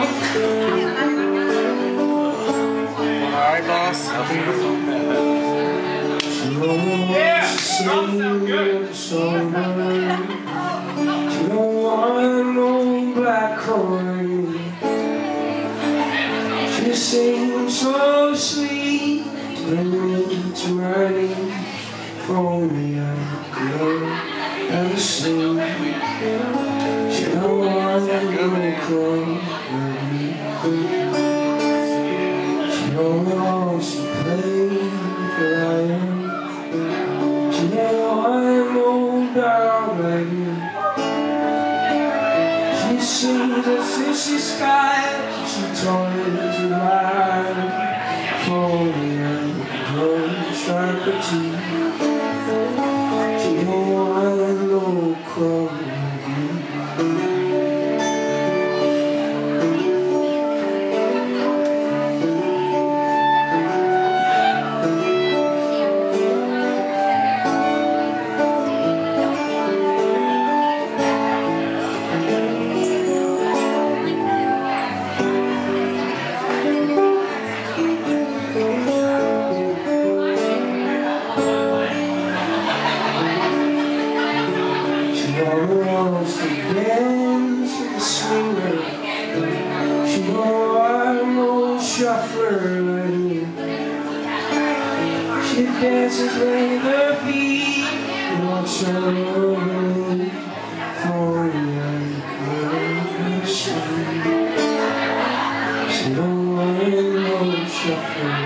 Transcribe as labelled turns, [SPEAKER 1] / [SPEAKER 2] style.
[SPEAKER 1] Alright, boss.
[SPEAKER 2] Yeah! Sounds good.
[SPEAKER 3] Songbird. She don't want no black corn. She sings so sweet, bring me to writing. For only I could ever sing. She don't want no corn. She only wants to play for I am. She don't want no dog like me. She sees a fishy sky. She toils to ride. For only I could strike a tea. She don't want no crow like me. She wants to dance with the swinger. She don't want no shuffler like me. She dances with her feet and walks on the road. For me, I could see. She don't want no shuffler.